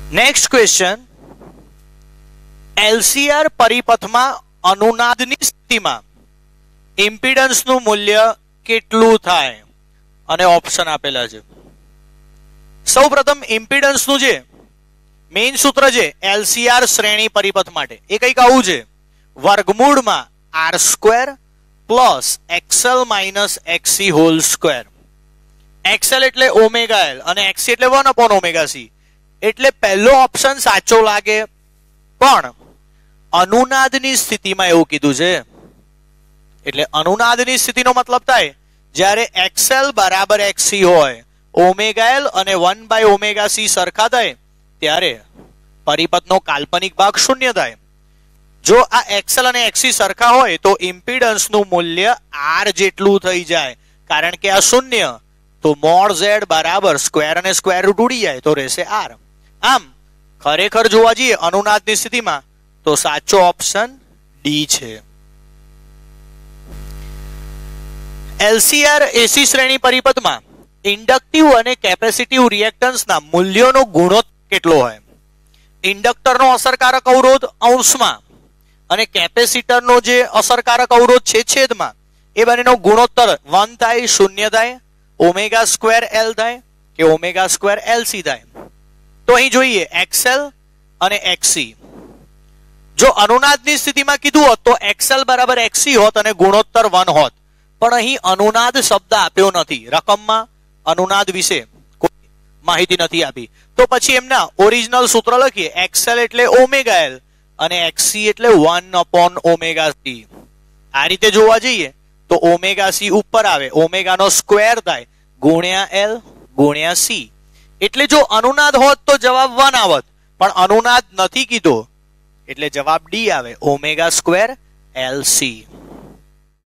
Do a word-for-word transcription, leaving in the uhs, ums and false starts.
Next question, LCR પરિપથમાં અનુનાદની સ્થિતિમાં ઇમ્પિડન્સનું મૂલ્ય કેટલું થાય? અને ઓપ્શન આપેલા છે. સૌપ્રથમ ઇમ્પિડન્સનું જે મેઇન સૂત્ર છે એલસીઆર શ્રેણી પરિપથ માટે એ કંઈક આવું છે, વર્ગમૂળમાં R square plus XL minus XC whole square. XL એટલે ઓમેગા એલ અને એક્સી એટલે વન અપોન ઓમેગા સી. એટલે પહેલો ઓપ્શન સાચો લાગે, પણ અનુનાદની સ્થિતિમાં એવું કીધું છે. એટલે અનુનાદની સ્થિતિનો મતલબ થાય જ્યારે એક્સએલ બરાબર એક્સી હોય, ઓમેગા એલ અને વન બાય ઓમેગા સી સરખા થાય ત્યારે પરિપથનો કાલ્પનિક ભાગ શૂન્ય થાય. જો આ એક્સએલ અને એક્સી સરખા હોય તો ઇમ્પિડન્સનું મૂલ્ય આર જેટલું થઈ જાય, કારણ કે આ શૂન્ય. તો મોડ ઝેડ બરાબર સ્ક્વેર અને સ્ક્વેર રૂટ ઉડી જાય તો રહેશે આર. આમ ખરેખર જોવા જઈએ અનુનાદની સ્થિતિમાં તો સાચો ઓપ્શન ડી છે. એલસીઆર એસી શ્રેણી પરિપથમાં ઇન્ડક્ટિવ અને કેપેસિટિવ રિએક્ટન્સના મૂલ્યોનો ગુણોત્તર કેટલો હોય? ઇન્ડક્ટરનો અસરકારક અવરોધ અંશમાં અને કેપેસિટરનો જે અસરકારક અવરોધ છે છેદમાં, એ બંનેનો ગુણોત્તર વન થાય, શૂન્ય થાય, ઓમેગા સ્ક્વેર એલ થાય કે ઓમેગા સ્ક્વેર એલસી થાય. તો અહીં જોઈએ એક્સએલ અને એક્સી. જો અનુનાદની સ્થિતિમાં કીધું હોત તો એક્સએલ બરાબર એક્સી હોત અને ગુણોત્તર વન હોત, પણ અહીં અનુનાદ શબ્દ આપ્યો નથી, રકમમાં અનુનાદ વિશે કોઈ માહિતી નથી આપી. તો પછી એમના ઓરિજિનલ સૂત્ર લખીએ, એક્સએલ એટલે ઓમેગા એલ અને એક્સી એટલે વન અપોન ઓમેગા સી. આ રીતે જોવા જઈએ તો ઓમેગા સી ઉપર આવે, ઓમેગા નો સ્ક્વેર થાય ગુણ્યા એલ ગુણ્યા સી. એટલે જો અનુનાદ હોત તો જવાબ વન આવત, પણ અનુનાદ નથી કીધો એટલે જવાબ ડી આવે, ઓમેગા સ્ક્વેર એલ સી.